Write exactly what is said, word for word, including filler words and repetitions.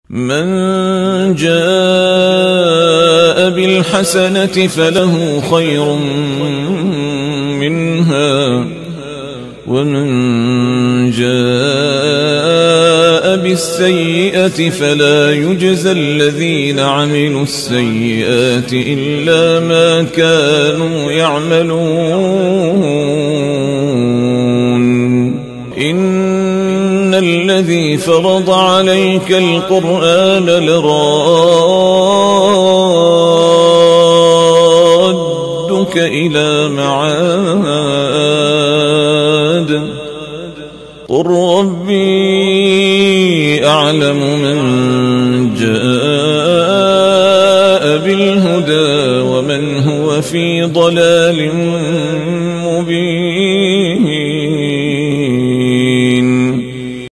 من جاء بالحسنة فله خير منها ومن جاء بالسيئة فلا يجزى الذين عملوا السيئات إلا ما كانوا يعملون. إن الذي فرض عليك القرآن لرادك إلى معاد قل ربي أعلم من جاء بالهدى ومن هو في ضلال